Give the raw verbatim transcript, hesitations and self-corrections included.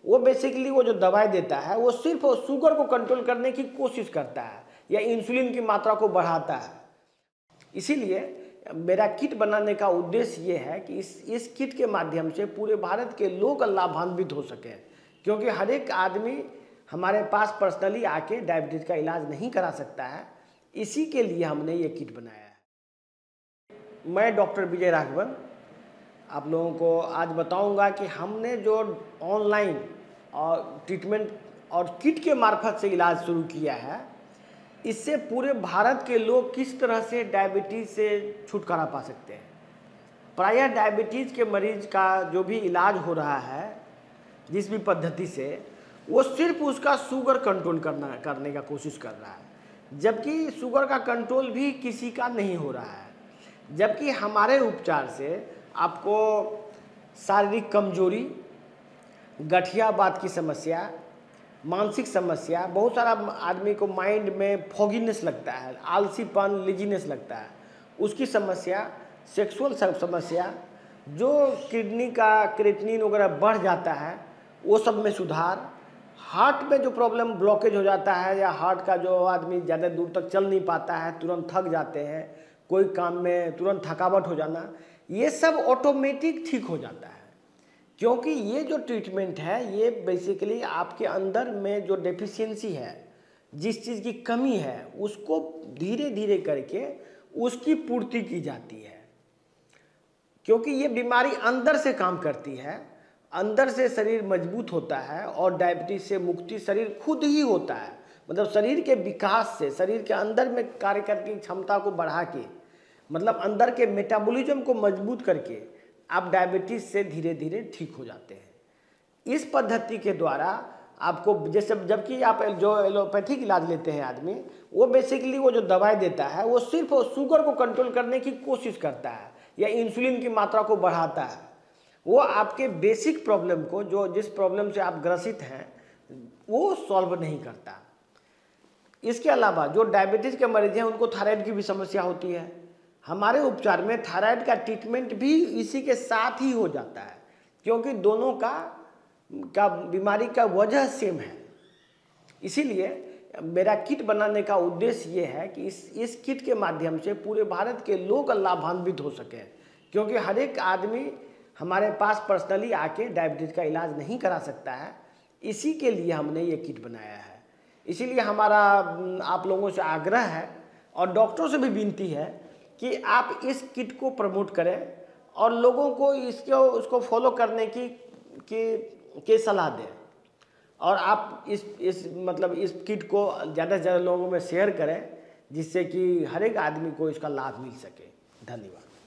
वो बेसिकली वो जो दवाई देता है वो सिर्फ शुगर को कंट्रोल करने की कोशिश करता है या इंसुलिन की मात्रा को बढ़ाता है। इसीलिए मेरा किट बनाने का उद्देश्य ये है कि इस इस किट के माध्यम से पूरे भारत के लोग लाभान्वित हो सकें, क्योंकि हर एक आदमी हमारे पास पर्सनली आके डायबिटीज़ का इलाज नहीं करा सकता है। इसी के लिए हमने ये किट बनाया है। मैं डॉक्टर विजय राघवन आप लोगों को आज बताऊंगा कि हमने जो ऑनलाइन और ट्रीटमेंट और किट के मार्फत से इलाज शुरू किया है, इससे पूरे भारत के लोग किस तरह से डायबिटीज़ से छुटकारा पा सकते हैं। प्रायः डायबिटीज़ के मरीज का जो भी इलाज हो रहा है जिस भी पद्धति से, वो सिर्फ उसका शुगर कंट्रोल करना करने का कोशिश कर रहा है, जबकि शुगर का कंट्रोल भी किसी का नहीं हो रहा है। जबकि हमारे उपचार से आपको शारीरिक कमजोरी, गठियावात की समस्या, मानसिक समस्या, बहुत सारा आदमी को माइंड में फॉगीनेस लगता है, आलसीपन, लेजीनेस लगता है, उसकी समस्या, सेक्सुअल समस्या, जो किडनी का क्रिएटिनिन वगैरह बढ़ जाता है वो सब में सुधार, हार्ट में जो प्रॉब्लम ब्लॉकेज हो जाता है या हार्ट का जो आदमी ज़्यादा दूर तक चल नहीं पाता है, तुरंत थक जाते हैं, कोई काम में तुरंत थकावट हो जाना, ये सब ऑटोमेटिक ठीक हो जाता है। क्योंकि ये जो ट्रीटमेंट है ये बेसिकली आपके अंदर में जो डेफिशिएंसी है, जिस चीज़ की कमी है, उसको धीरे धीरे करके उसकी पूर्ति की जाती है। क्योंकि ये बीमारी अंदर से काम करती है, अंदर से शरीर मजबूत होता है और डायबिटीज से मुक्ति शरीर खुद ही होता है। मतलब शरीर के विकास से, शरीर के अंदर में कार्य करने की क्षमता को बढ़ा के, मतलब अंदर के मेटाबॉलिज्म को मजबूत करके आप डायबिटीज से धीरे धीरे ठीक हो जाते हैं। इस पद्धति के द्वारा आपको, जैसे जबकि आप जो एलोपैथिक इलाज लेते हैं आदमी, वो बेसिकली वो जो दवाई देता है वो सिर्फ शुगर को कंट्रोल करने की कोशिश करता है या इंसुलिन की मात्रा को बढ़ाता है। वो आपके बेसिक प्रॉब्लम को, जो जिस प्रॉब्लम से आप ग्रसित हैं, वो सॉल्व नहीं करता। इसके अलावा जो डायबिटीज़ के मरीज हैं उनको थायराइड की भी समस्या होती है। हमारे उपचार में थायराइड का ट्रीटमेंट भी इसी के साथ ही हो जाता है, क्योंकि दोनों का का बीमारी का वजह सेम है। इसीलिए मेरा किट बनाने का उद्देश्य ये है कि इस इस किट के माध्यम से पूरे भारत के लोग लाभान्वित हो सकें, क्योंकि हर एक आदमी हमारे पास पर्सनली आके डायबिटीज़ का इलाज नहीं करा सकता है। इसी के लिए हमने ये किट बनाया है। इसीलिए हमारा आप लोगों से आग्रह है और डॉक्टरों से भी विनती है कि आप इस किट को प्रमोट करें और लोगों को इसको उसको फॉलो करने की की की सलाह दें, और आप इस इस मतलब इस किट को ज़्यादा से ज़्यादा लोगों में शेयर करें, जिससे कि हर एक आदमी को इसका लाभ मिल सके। धन्यवाद।